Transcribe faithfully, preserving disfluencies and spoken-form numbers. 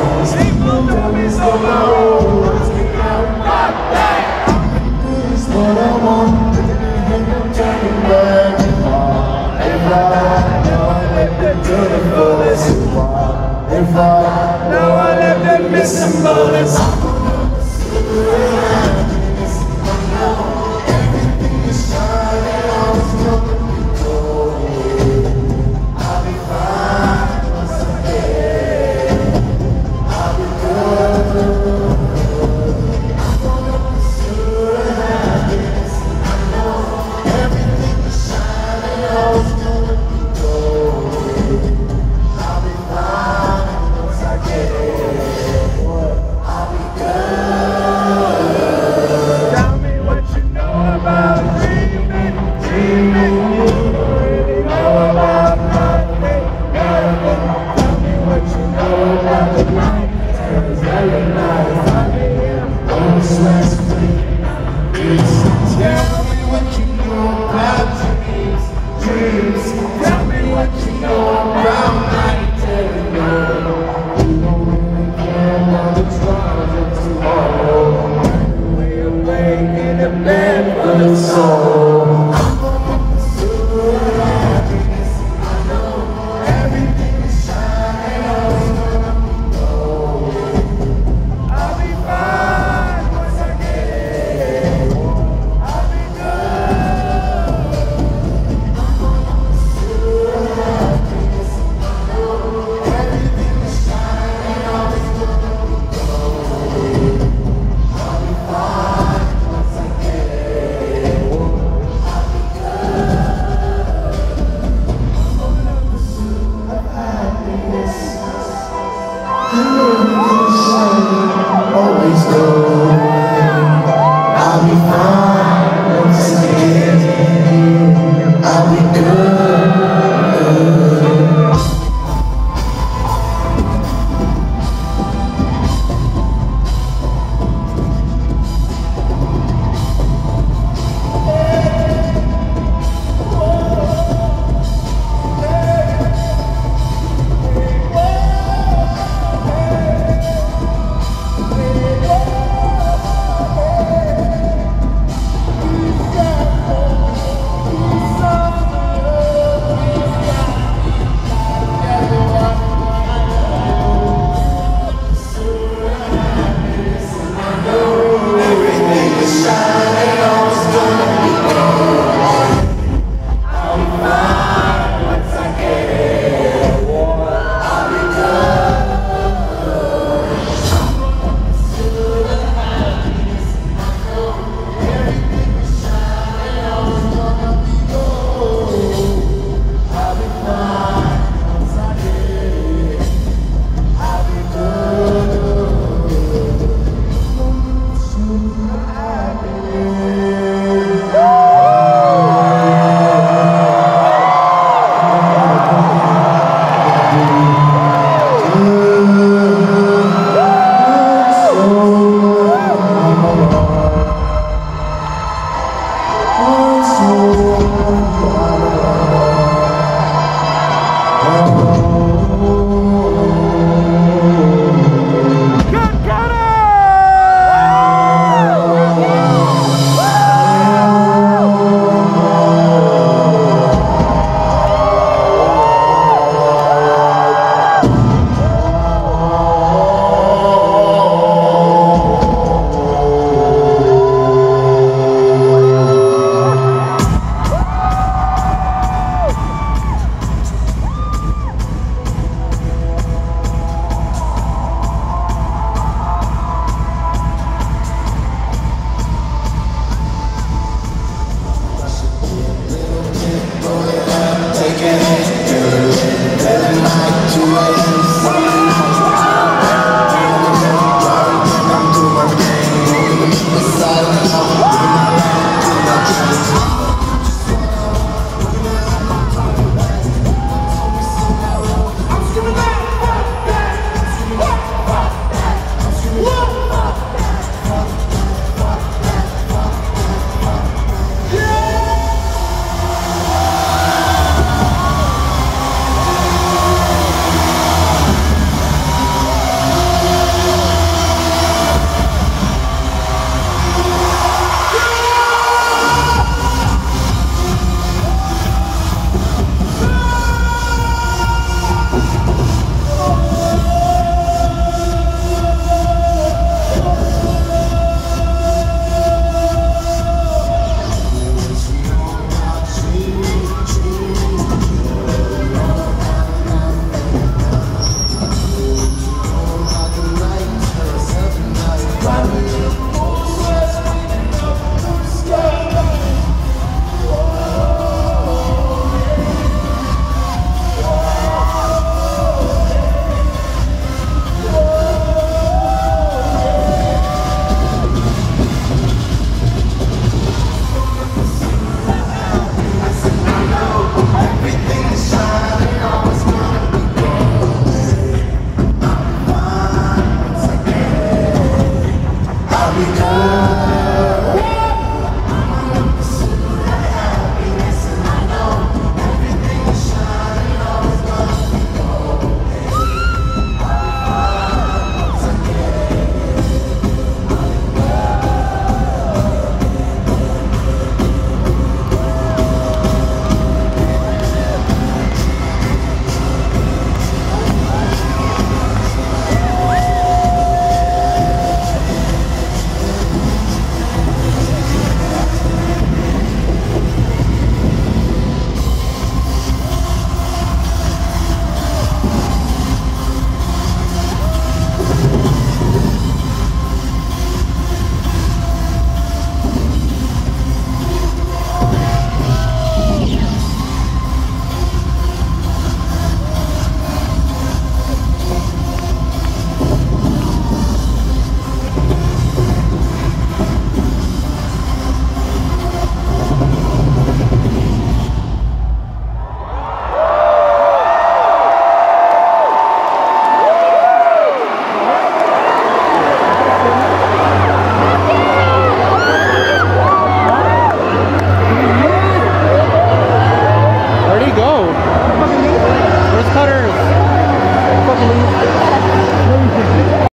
If I know I left them missing bullets. Everything is shining, always looking gold. I'll be fine once I get. I'll be good. I'm gonna pursue the happiness. I know everything is shining, always looking gold. I'll be fine. Tell me what you know about dreaming, dreaming. Really know about nothing, nothing. Tell me what you know about the night. Tell us every night. five A M on Sweat Street. Tell me what you know about dreams, dreams. Tell me what you know about night. Tell me no. The soul. I'm gonna pursue happiness. I know everything is shining, always gonna be gold. I'll be fine once I get it. I'll be good. I'm gonna pursue happiness. I know everything is shining, always gonna be gold. I'll be fine once I get it. Always go. I'll be fine once again. I'll be good.